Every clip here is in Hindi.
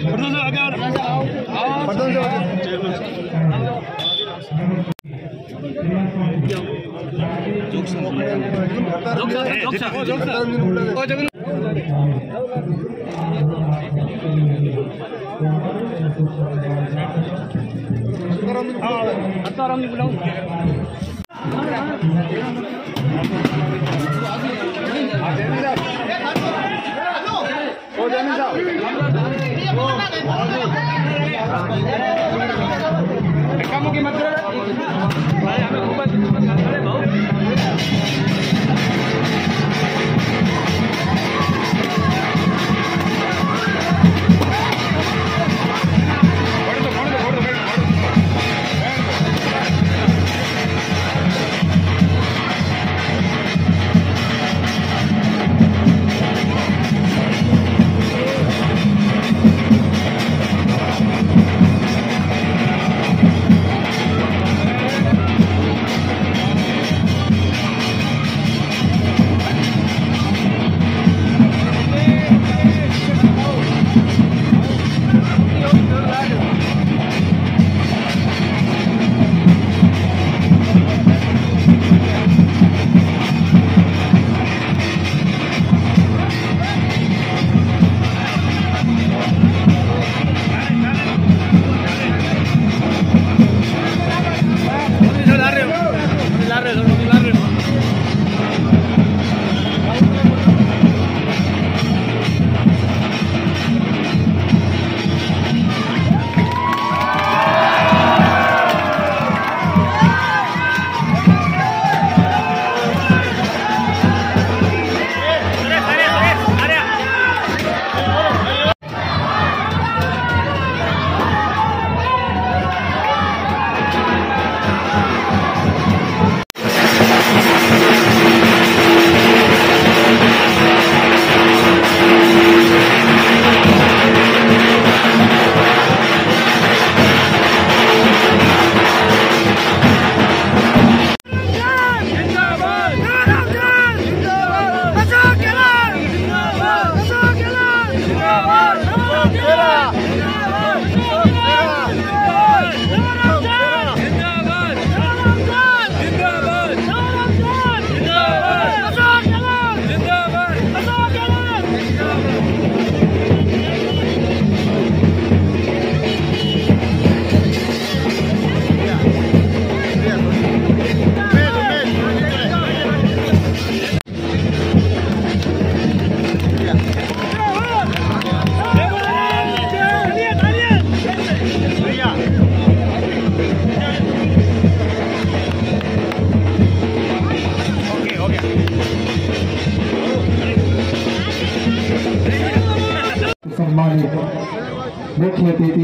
सम्मानित मुख्य अतिथि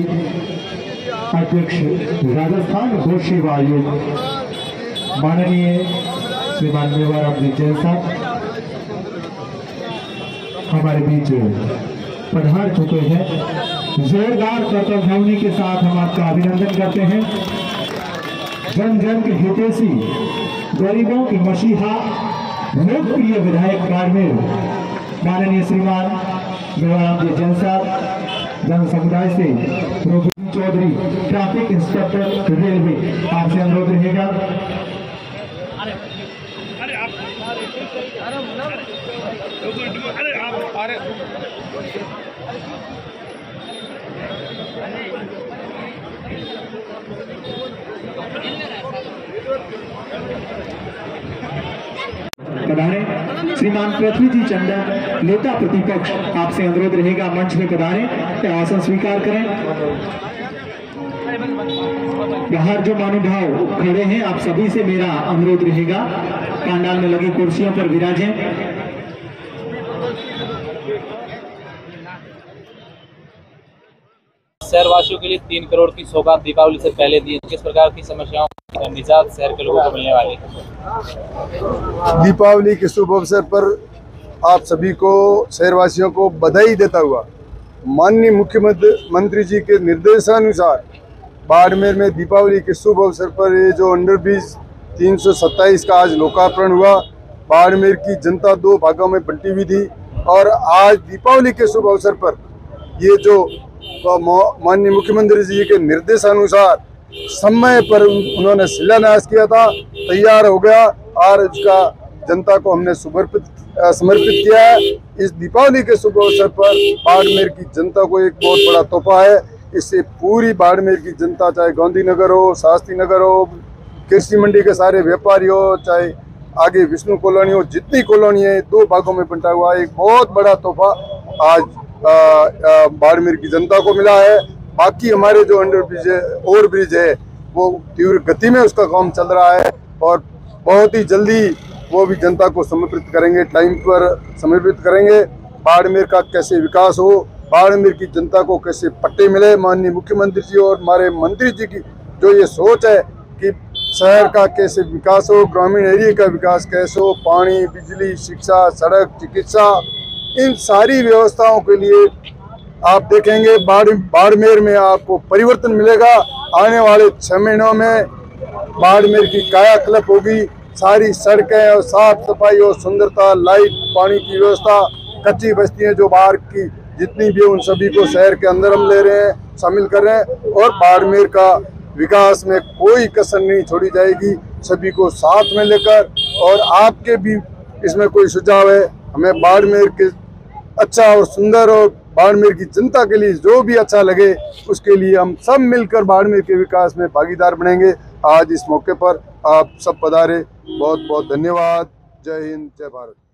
अध्यक्ष राजस्थान गौ सेवा आयोग माननीय श्रीमान मेवाराम जी जैन साहब हमारे बीच पधार चुके हैं। जोरदार करतलध्वनि के साथ हम आपका अभिनंदन करते हैं। जन जन के हितैषी, गरीबों के मसीहा, लोकप्रिय विधायक बाड़मेर माननीय श्रीमान मेवाराम जी जैन साहब, जन समुदाय से Rohit Chaudhary, traffic inspector railway, आपसे अनुरोध रहेगा। पधारे श्रीमान पृथ्वी जी चंदन, नेता प्रतिपक्ष, आपसे अनुरोध रहेगा मंच में पधारें, आसन स्वीकार करें। बाहर जो महानुभाव खड़े हैं, आप सभी से मेरा अनुरोध रहेगा पंडाल में लगी कुर्सियों पर विराजें। शहरवासियों के लिए 3 करोड़ की सौगात दीपावली से पहले दी, किस प्रकार की समस्याओं का निजात शहर के लोगों को मिलने वाली? दीपावली के शुभ अवसर पर आप सभी को, शहरवासियों को बधाई देता हुआ, माननीय मुख्यमंत्री जी के निर्देशानुसार बाड़मेर में दीपावली के शुभ अवसर पर ये जो अंडरब्रिज 327 का आज लोकार्पण हुआ। बाड़मेर की जनता 2 भागों में बंटी हुई थी और आज दीपावली के शुभ अवसर पर ये जो माननीय मुख्यमंत्री जी के निर्देशानुसार समय पर उन्होंने शिलान्यास किया था, तैयार हो गया और उसका जनता को हमने समर्पित किया है। इस दीपावली के शुभ अवसर पर बाड़मेर की जनता को एक बहुत बड़ा तोहफा है। इससे पूरी बाड़मेर की जनता, चाहे गांधीनगर हो, शास्त्री नगर हो, कृषि मंडी के सारे व्यापारी हो, चाहे आगे विष्णु कॉलोनी हो, जितनी कॉलोनी है 2 भागों में बंटा हुआ है, एक बहुत बड़ा तोहफा आज बाड़मेर की जनता को मिला है। बाकी हमारे जो ओवर ब्रिज है वो तीव्र गति में उसका काम चल रहा है और बहुत ही जल्दी वो भी जनता को समर्पित करेंगे, टाइम पर समर्पित करेंगे। बाड़मेर का कैसे विकास हो, बाड़मेर की जनता को कैसे पट्टे मिले, माननीय मुख्यमंत्री जी और हमारे मंत्री जी की जो ये सोच है कि शहर का कैसे विकास हो, ग्रामीण एरिया का विकास कैसे हो, पानी, बिजली, शिक्षा, सड़क, चिकित्सा, इन सारी व्यवस्थाओं के लिए आप देखेंगे बाड़मेर में आपको परिवर्तन मिलेगा। आने वाले 6 महीनों में बाड़मेर की कायाकल्प होगी। सारी सड़कें और साफ सफाई और सुंदरता, लाइट, पानी की व्यवस्था, कच्ची बस्तियां जो बाहर की जितनी भी उन सभी को शहर के अंदर हम ले रहे हैं, शामिल कर रहे हैं और बाड़मेर का विकास में कोई कसर नहीं छोड़ी जाएगी। सभी को साथ में लेकर, और आपके भी इसमें कोई सुझाव है, हमें बाड़मेर के अच्छा और सुंदर और बाड़मेर की जनता के लिए जो भी अच्छा लगे उसके लिए हम सब मिलकर बाड़मेर के विकास में भागीदार बनेंगे। आज इस मौके पर आप सब पधारे, बहुत बहुत धन्यवाद। जय हिंद, जय भारत।